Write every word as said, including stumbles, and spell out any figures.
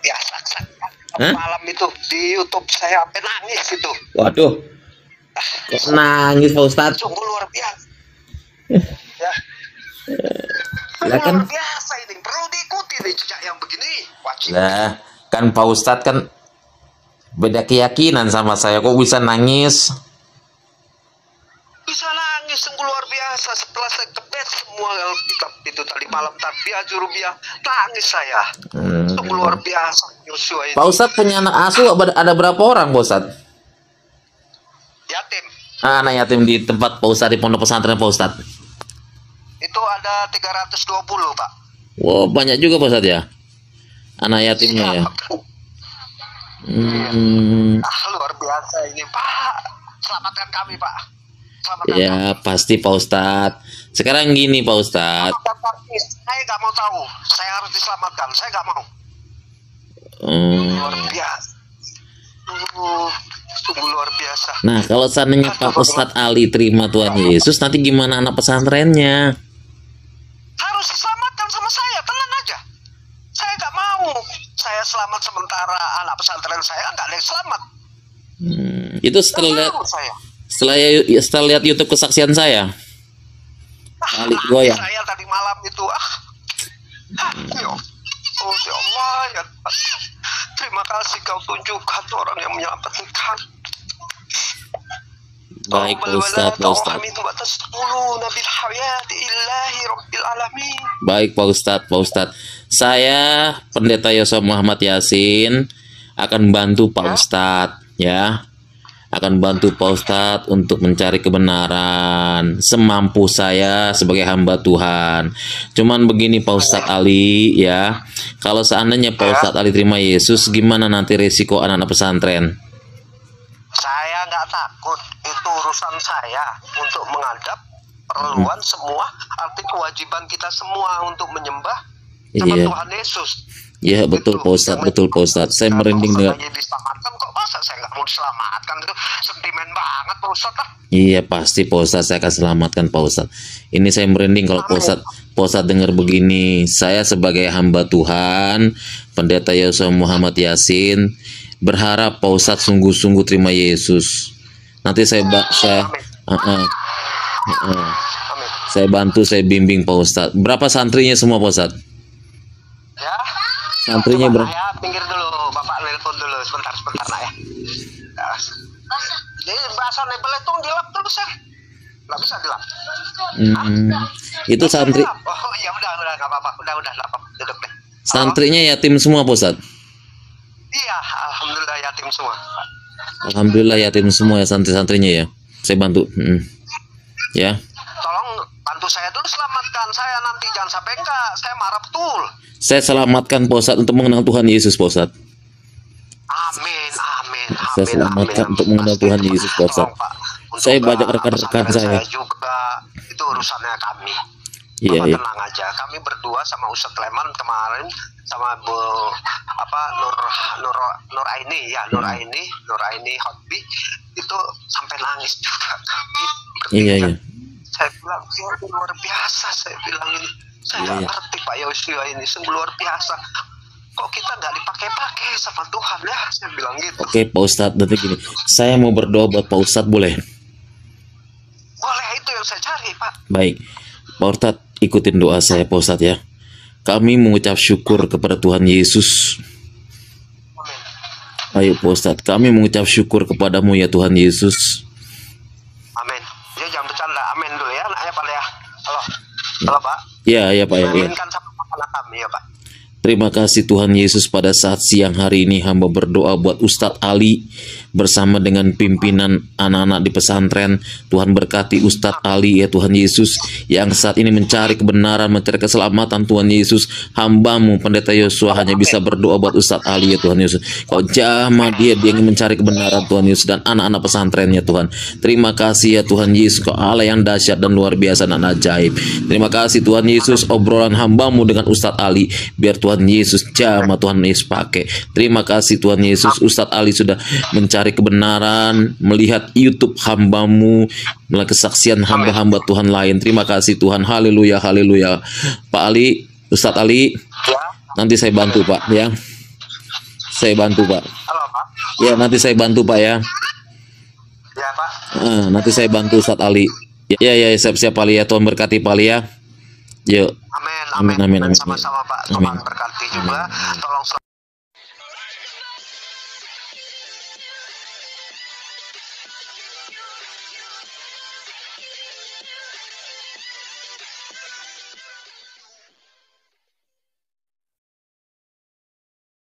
biasa. Hah? Malam itu di YouTube saya sampai nangis itu. Waduh. Kok nangis Pak Ustadz? Sungguh luar biasa. Ya. Lah kan, Luar biasa ini, perlu diikuti nih jejak yang begini. Wajib. lah kan Pak Ustadz kan beda keyakinan sama saya, kok bisa nangis? Bisa nangis, sungguh luar biasa. Setelah saya kebet semua Alkitab itu tadi malam tarbiyah jurubiah, nangis saya. Hmm. Sungguh luar biasa Yosua ini. Pak Ustadz punya anak asuh ada berapa orang Pak Ustadz? Yatim. Ah, anak yatim di tempat Pak Ustadz, di pondok pesantren Pak Ustadz. Itu ada tiga ratus dua puluh, Pak. Wow, banyak juga Pak Ustadz ya? Anak yatimnya ya? Hmm. Ah, luar biasa ini, Pak. Selamatkan kami, Pak. Selamatkan Ya kami. pasti Pak Ustadz. Sekarang gini Pak Ustadz. Saya nggak mau tahu. Saya harus diselamatkan. Saya nggak mau. Hmm. Luar biasa. Uh, sungguh luar biasa. Nah, kalau seandainya Pak Ustadz Ali terima Tuhan Yesus, nanti gimana anak pesantrennya? Harus diselamatkan sama saya. Tenang aja. Saya nggak mau. Saya selamat sementara anak pesantren saya nggak ada yang selamat. Hmm. Itu setelah Nggak lihat, mau saya. setelah ya- setelah lihat YouTube kesaksian saya. Ah, Ali goyang. saya tadi malam itu ah, ah ya, oh ya Allah ya, terima kasih kau tunjukkan orang yang menyelamatkan. Baik Pak Ustadz, Pak Ustadz. Baik Pak Ustadz, Pak Ustadz. Saya Pendeta Yosua Muhammad Yasin akan bantu Pak Ustadz ya. Akan bantu Pak Ustadz untuk mencari kebenaran semampu saya sebagai hamba Tuhan. Cuman begini Pak Ustadz Ali ya, kalau seandainya Pak Ustadz Ali terima Yesus, gimana nanti resiko anak-anak pesantren? Saya nggak takut, itu urusan saya untuk menghadap perluan semua, arti kewajiban kita semua untuk menyembah sama Iya. Tuhan Yesus. Ya betul Pak Ustadz, betul Pak Ustadz. Saya merinding dengar. Diselamatkan kok, masa saya nggak mau diselamatkan, itu sentimen banget Pak Ustadz lah. Iya pasti Pak Ustadz, saya akan selamatkan Pak Ustadz. Ini saya merinding kalau Pak Ustadz, Pak Ustadz dengar begini. Saya sebagai hamba Tuhan, Pendeta Yosua Muhammad Yasin, berharap Pak Ustadz sungguh-sungguh terima Yesus. Nanti saya ba saya, uh -uh, uh -uh. saya bantu, saya bimbing Pak Ustadz. Berapa santrinya semua Pak Ustadz? Ya. Santrinya Coba, berapa? ya, pinggir dulu, Bapak nelpon dulu sebentar, sebentar nak ya. Ya. Jadi bahasa nebel itu dilap dulu sih. Nggak bisa dilap. Hmm, itu santri, Oh ya udah, udah nggak apa-apa, udah udah nggak apa-apa, duduk deh. santrinya yatim semua Pak Ustadz? Iya, alhamdulillah yatim semua. Alhamdulillah yatim semua ya santri-santrinya ya. Saya bantu. Hmm. Ya. Tolong bantu saya dulu, selamatkan saya nanti, jangan sampai enggak, saya marah betul. Saya selamatkan Pak Ustadz untuk mengenal Tuhan Yesus Pak Ustadz. Amin, amin, amin. Saya selamatkan amin, untuk mengenal Tuhan Yesus Pak Ustadz. Tolong, Pak. Untuk Saya ke banyak rekan-rekan pesantren saya. juga, itu urusannya kami. Iya, Bapak iya. tenang aja, kami berdua sama Ustadz Leman kemarin sama Bu apa Nur Nur Nur Aini ya Nur Aini Nur Aini Hotbi itu sampai nangis juga kami bertiga. Iya, iya. Saya bilang ya, luar biasa, saya bilang ini saya nggak Iya. ngerti Pak Yosua ini sungguh luar biasa, kok kita nggak dipakai-pakai sama Tuhan ya, saya bilang gitu. Oke Pak Ustadz, nanti gini. Saya mau berdoa buat Pak Ustadz boleh? Boleh, itu yang saya cari Pak. Baik. Pak Ustadz, ikutin doa saya Pak Ustadz ya. Kami mengucap syukur kepada Tuhan Yesus. Amin. Ayo Pak Ustadz, kami mengucap syukur kepadamu ya Tuhan Yesus. Amin. Ya jangan bercanda, amin dulu ya anaknya Pak ya. Halo, halo Pak. Ya, ya Pak ya. ya. Aminkan sama anak kami ya Pak. Terima kasih Tuhan Yesus, pada saat siang hari ini hamba berdoa buat Ustadz Ali bersama dengan pimpinan anak-anak di pesantren. Tuhan berkati Ustadz Ali ya Tuhan Yesus, yang saat ini mencari kebenaran, mencari keselamatan Tuhan Yesus. Hambamu Pendeta Yosua hanya bisa berdoa buat Ustadz Ali ya Tuhan Yesus. Kau jamah dia, dia ingin mencari kebenaran Tuhan Yesus, dan anak-anak pesantrennya Tuhan. Terima kasih ya Tuhan Yesus, Kau Allah yang dahsyat dan luar biasa dan ajaib. Terima kasih Tuhan Yesus, obrolan hambamu dengan Ustadz Ali biar Tuhan Yesus jamah, Tuhan Yesus pakai. Terima kasih Tuhan Yesus, Ustadz Ali sudah mencari kebenaran, melihat YouTube hambamu, melihat kesaksian hamba-hamba Tuhan lain. Terima kasih Tuhan, haleluya, haleluya. Pak Ali, Ustadz Ali, Ya. nanti saya bantu Pak ya. saya bantu Pak. Halo Pak. Ya nanti saya bantu Pak ya. Ya Pak. Eh, nanti saya bantu Ustadz Ali. Ya ya siap-siap Ali ya, Tuhan berkati Pak Ali ya. Yuk. Amin, Amin, amin, amin, amin. sama-sama Pak. Amin. Tuhan berkati juga. Tolong